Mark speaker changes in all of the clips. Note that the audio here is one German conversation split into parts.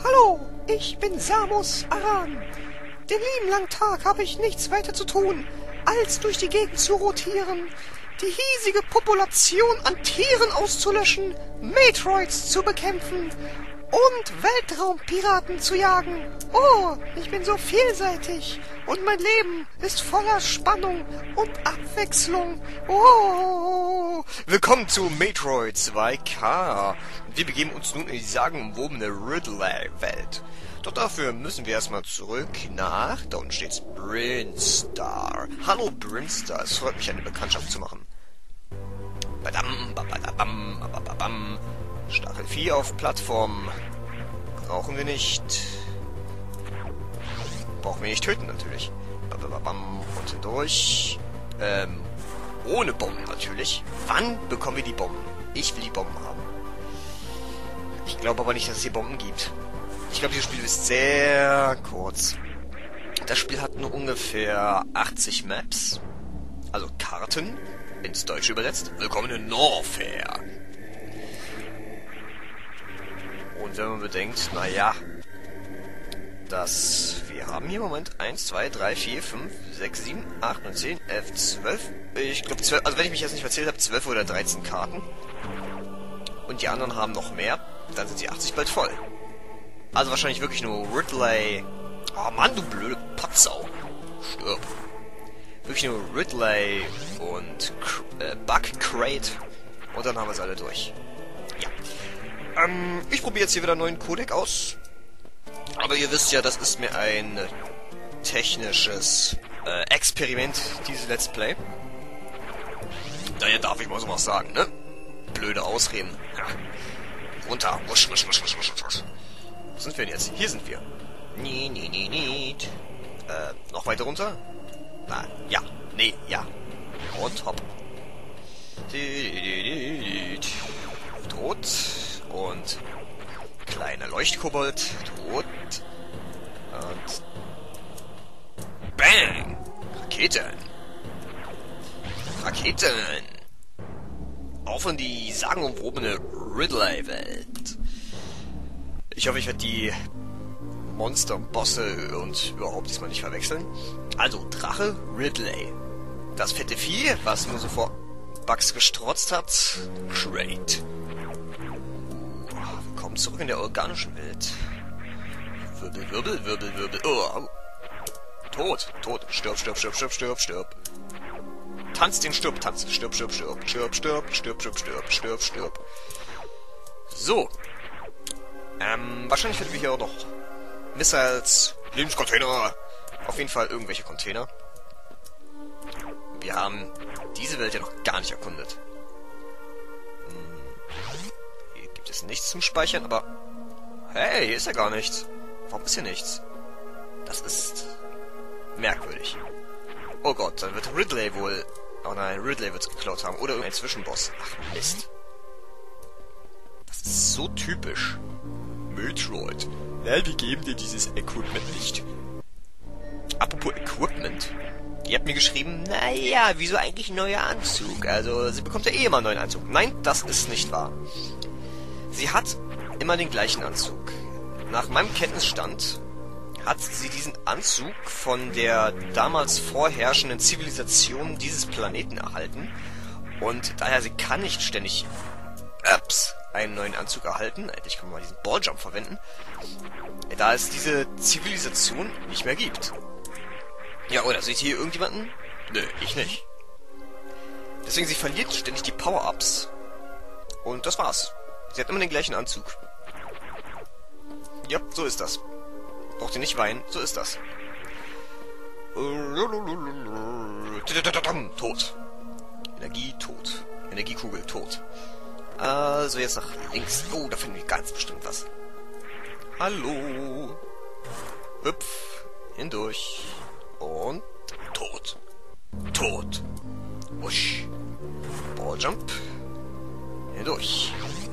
Speaker 1: Hallo, ich bin Samus Aran. Den lieben langen Tag habe ich nichts weiter zu tun, als durch die Gegend zu rotieren, die hiesige Population an Tieren auszulöschen, Metroids zu bekämpfen und Weltraumpiraten zu jagen. Oh, ich bin so vielseitig und mein Leben ist voller Spannung und Abwechslung. Oh.
Speaker 2: Willkommen zu Metroid 2K. Wir begeben uns nun in die sagenumwobene Ridley-Welt. Doch dafür müssen wir erstmal zurück nach, da unten steht's, Brinstar. Hallo Brinstar, es freut mich, eine Bekanntschaft zu machen. Badam, babadabam, bababam. Staffel 4 auf Plattform. Brauchen wir nicht. Brauchen wir nicht töten, natürlich. Bababam, und hindurch. Ohne Bomben natürlich. Wann bekommen wir die Bomben? Ich will die Bomben haben. Ich glaube aber nicht, dass es hier Bomben gibt. Ich glaube, dieses Spiel ist sehr kurz. Das Spiel hat nur ungefähr 80 Maps. Also Karten. Ins Deutsche übersetzt. Willkommen in Norfair. Und wenn man bedenkt, naja, dass wir haben hier im Moment 1, 2, 3, 4, 5, 6, 7, 8, 9, 10, 11, 12. Ich glaube 12, also wenn ich mich jetzt nicht verzählt habe, 12 oder 13 Karten. Und die anderen haben noch mehr, dann sind die 80 bald voll. Also wahrscheinlich wirklich nur Ridley. Oh Mann, du blöde Potsau. Stirb. Wirklich nur Ridley und Bug Crate. Und dann haben wir es alle durch. Ja. Ich probiere jetzt hier wieder einen neuen Codec aus. Aber ihr wisst ja, das ist mir ein technisches Experiment, dieses Let's Play. Daher darf ich mal so was sagen, ne? Blöde Ausreden. Ja. Runter. Wusch, wusch, wusch, wusch, wusch, wusch. Wo sind wir denn jetzt? Hier sind wir. Noch weiter runter? Na, ja. Nee, ja. Und hopp. Tot. Und kleiner Leuchtkobold. Tot. Und Bang! Raketen! Raketen! Auf in die sagenumwobene Ridley-Welt. Ich hoffe, ich werde die Monster, Bosse und überhaupt diesmal nicht verwechseln. Also, Drache Ridley. Das fette Vieh, was nur so vor Bugs gestrotzt hat. Crate. Willkommen zurück in der organischen Welt. Wirbel, Wirbel, Wirbel, Wirbel. Oh. Tot, tot. Stirb, stirb, stirb, stirb, stirb, stirb. Tanz den Stirb, tanz. Stirb, stirb, stirb, stirb, stirb, stirb, stirb, stirb, stirb, stirb. So. Wahrscheinlich finden wir hier auch noch Missiles, Lebenscontainer. Auf jeden Fall irgendwelche Container. Wir haben diese Welt ja noch gar nicht erkundet. Hier gibt es nichts zum Speichern, aber... Hey, hier ist ja gar nichts. Warum ist hier nichts? Das ist... merkwürdig. Oh Gott, dann wird Ridley wohl... Oh nein, Ridley wird's geklaut haben. Oder irgendein Zwischenboss. Ach, Mist. Das ist so typisch. Metroid. Nein, wir geben dir dieses Equipment nicht. Apropos Equipment. Ihr habt mir geschrieben, naja, wieso eigentlich ein neuer Anzug? Also, sie bekommt ja eh immer einen neuen Anzug. Nein, das ist nicht wahr. Sie hat immer den gleichen Anzug. Nach meinem Kenntnisstand hat sie diesen Anzug von der damals vorherrschenden Zivilisation dieses Planeten erhalten. Und daher, sie kann nicht ständig einen neuen Anzug erhalten. Ich kann mal diesen Balljump verwenden. Da es diese Zivilisation nicht mehr gibt. Ja, oder seht ihr hier irgendjemanden? Nö, ich nicht. Deswegen, sie verliert ständig die Power-Ups. Und das war's. Sie hat immer den gleichen Anzug. Ja, so ist das. Braucht ihr nicht weinen, so ist das. Tot. Energie, tot. Energiekugel, tot. Also jetzt nach links. Oh, da finden wir ganz bestimmt was. Hallo. Hüpf. Hindurch. Und tot. Tot. Wusch. Balljump. Hindurch.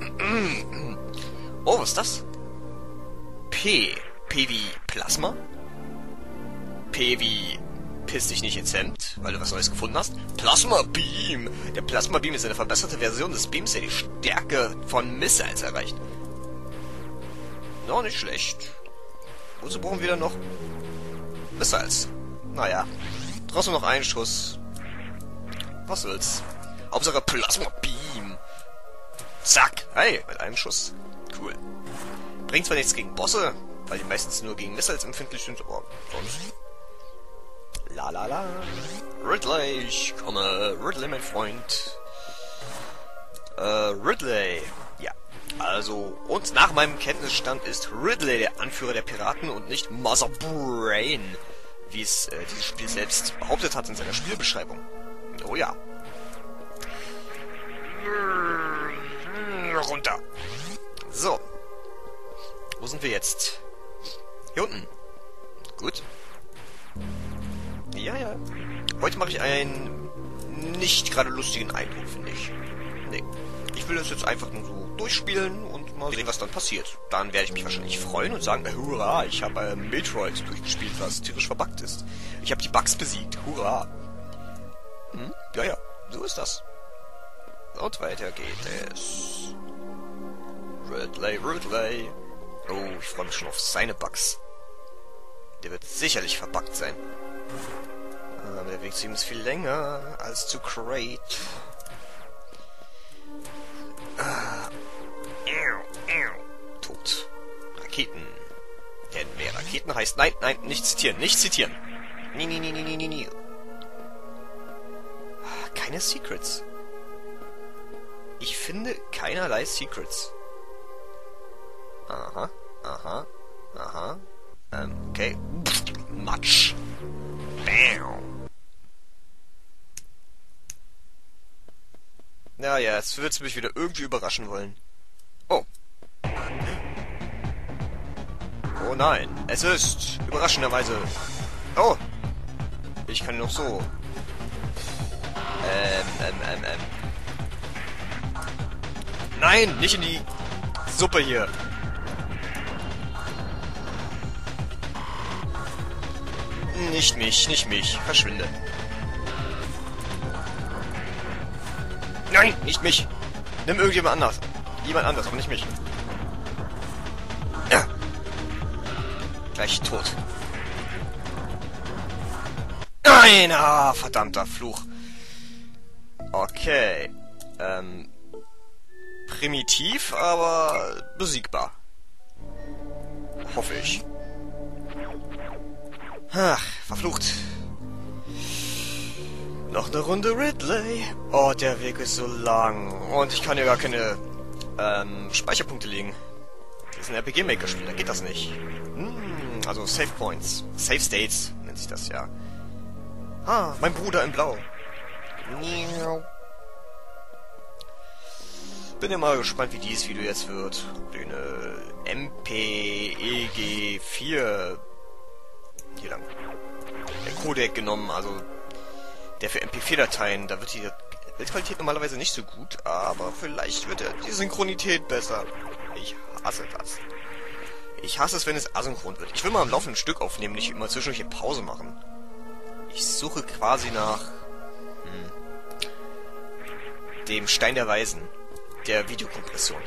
Speaker 2: Oh, was ist das? P. P wie Plasma? P wie piss dich nicht ins Hemd, weil du was Neues gefunden hast. Plasma Beam! Der Plasma Beam ist eine verbesserte Version des Beams, der die Stärke von Missiles erreicht. Noch nicht schlecht. Wozu brauchen wir dann noch? Missiles. Naja. Trotzdem noch einen Schuss. Was soll's? Hauptsache Plasma Beam. Zack. Hey, mit einem Schuss. Cool. Bringt zwar nichts gegen Bosse, weil die meistens nur gegen Missiles empfindlich sind, aber sonst... La la la. Ridley, ich komme. Ridley, mein Freund. Ridley. Ja. Also, und nach meinem Kenntnisstand ist Ridley der Anführer der Piraten und nicht Mother Brain, wie es dieses Spiel selbst behauptet hat in seiner Spielbeschreibung. Oh ja. Runter. So. Wo sind wir jetzt? Hier unten. Gut. Ja, ja. Heute mache ich einen nicht gerade lustigen Eindruck, finde ich. Nee. Ich will das jetzt einfach nur so durchspielen und mal sehen, was dann passiert. Dann werde ich mich wahrscheinlich freuen und sagen, hurra, ich habe Metroid durchgespielt, was tierisch verbuggt ist. Ich habe die Bugs besiegt. Hurra. Hm? Ja, ja. So ist das. Und weiter geht es. Ridley, Ridley. Oh, ich freue mich schon auf seine Bugs. Der wird sicherlich verbuggt sein. Aber der Weg zu ihm ist viel länger als zu Crate. Tot. Raketen. Denn mehr Raketen heißt... Nein, nein, nicht zitieren, nicht zitieren. Nie. Keine Secrets. Ich finde keinerlei Secrets. Aha. Okay. Matsch. Bam. Ja, jetzt wird's mich wieder irgendwie überraschen wollen. Oh. Oh nein, es ist überraschenderweise... Oh. Ich kann noch so... Nein, nicht in die Suppe hier. Nicht mich. Verschwinde. Nein, nicht mich. Nimm irgendjemand anders. Jemand anders, aber nicht mich. Ja. Gleich tot. Nein, verdammter Fluch. Okay. Primitiv, aber besiegbar. Hoffe ich. Ach, verflucht. Noch eine Runde Ridley. Oh, der Weg ist so lang. Und ich kann ja gar keine Speicherpunkte legen. Das ist ein RPG-Maker-Spiel, da geht das nicht. Also Save Points. Save States nennt sich das ja. Ah, mein Bruder in Blau. Bin ja mal gespannt, wie dieses Video jetzt wird. Den MPEG4 hier lang. Der Codec genommen, also der für MP4-Dateien, da wird die Bildqualität normalerweise nicht so gut, aber vielleicht wird die Synchronität besser. Ich hasse das. Ich hasse es, wenn es asynchron wird. Ich will mal am laufenden Stück aufnehmen, nicht immer zwischendurch eine Pause machen. Ich suche quasi nach dem Stein der Weisen, der Videokompression.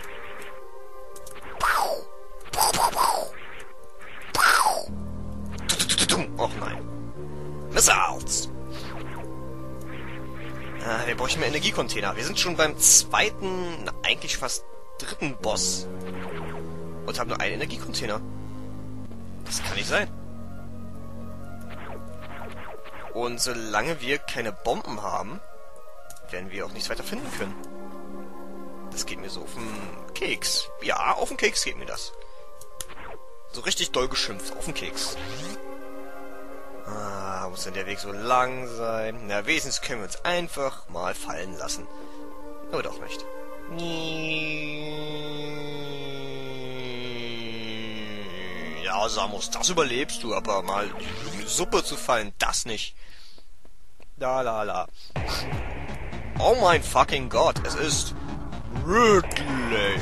Speaker 2: Och nein. Missiles! Wir bräuchten mehr Energiecontainer. Wir sind schon beim zweiten, eigentlich fast dritten Boss. Und haben nur einen Energiecontainer. Das kann nicht sein. Und solange wir keine Bomben haben, werden wir auch nichts weiter finden können. Das geht mir so auf den Keks. Ja, auf den Keks geht mir das. So richtig doll geschimpft, auf den Keks. Muss denn der Weg so lang sein? Na, wenigstens können wir uns einfach mal fallen lassen. Aber doch nicht. Ja, Samus, das überlebst du, aber mal in die Suppe zu fallen, das nicht. La. Oh mein fucking Gott, es ist Ridley.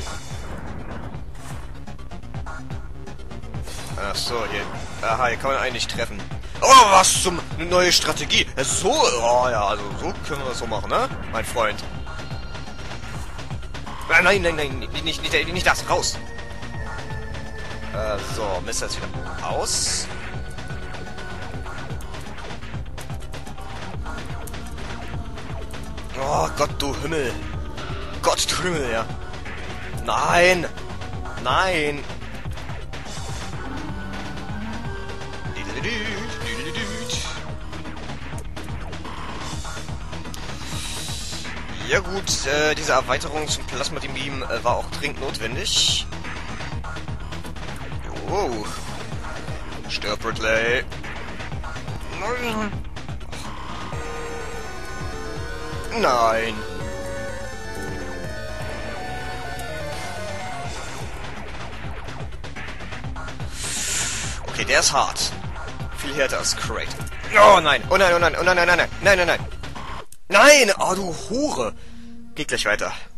Speaker 2: Ach so, hier. Aha, hier kann man einen nicht treffen. Oh, was zum... Eine neue Strategie. So, oh ja, also so können wir das so machen, ne? Mein Freund. Nein, nicht das. Raus. So, Mist jetzt wieder aus. Oh Gott, du Himmel. Gott, du Himmel, ja. Nein! Nein! Ja gut, diese Erweiterung zum Plasma-Beam war auch dringend notwendig. Oh. Stirb, Ridley. Nein. Nein. Okay, der ist hart. Viel härter als Kratos. Oh nein, oh nein, oh nein, oh nein, nein, nein, nein, nein, nein, nein. Nein! Oh, du Hure! Geht gleich weiter.